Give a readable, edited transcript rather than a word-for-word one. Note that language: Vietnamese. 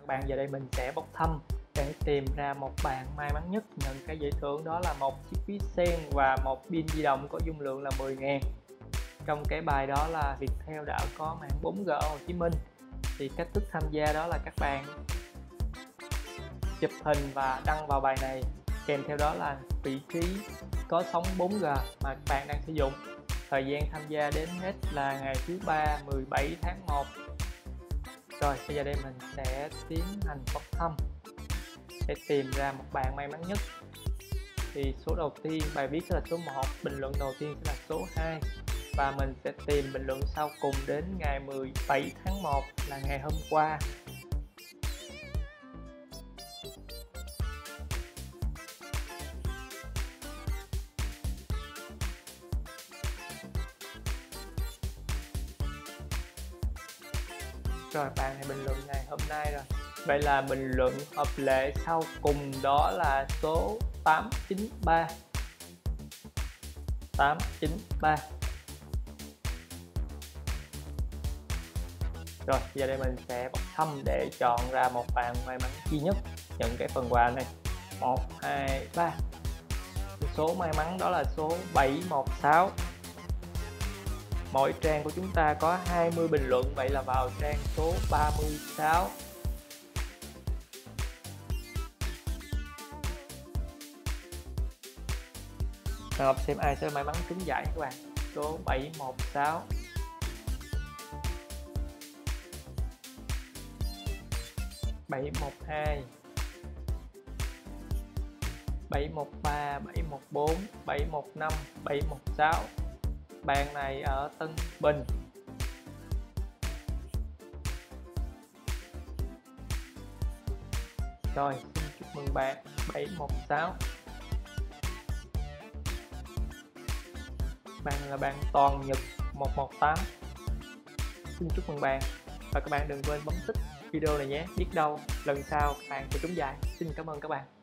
các bạn, giờ đây mình sẽ bốc thăm để tìm ra một bạn may mắn nhất nhận cái giải thưởng, đó là một chiếc ví sen và một pin di động có dung lượng là 10.000. Trong cái bài đó là Viettel đã có mạng 4G ở Hồ Chí Minh. Thì cách thức tham gia đó là các bạn chụp hình và đăng vào bài này, kèm theo đó là vị trí có sóng 4G mà các bạn đang sử dụng. Thời gian tham gia đến hết là ngày thứ ba 17 tháng 1. Rồi bây giờ đây mình sẽ tiến hành bốc thăm để tìm ra một bạn may mắn nhất. Thì số đầu tiên bài viết sẽ là số 1, bình luận đầu tiên sẽ là số 2, và mình sẽ tìm bình luận sau cùng đến ngày 17 tháng 1 là ngày hôm qua. Rồi bạn này bình luận ngày hôm nay rồi. Vậy là bình luận hợp lệ sau cùng đó là số 893. 893. Rồi giờ đây mình sẽ bốc thăm để chọn ra một bạn may mắn duy nhất nhận cái phần quà này. 1, 2, 3. Số may mắn đó là số 716. Mỗi trang của chúng ta có 20 bình luận, vậy là vào trang số 36. Rồi xem ai sẽ may mắn trúng giải các bạn. Số 716. 712. 713, 714, 715, 716. Bạn này ở Tân Bình. Rồi, xin chúc mừng bạn 716. Bạn là bạn Toàn Nhật 118. Xin chúc mừng bạn. Và các bạn đừng quên bấm thích video này nhé. Biết đâu lần sau các bạn sẽ trúng giải. Xin cảm ơn các bạn.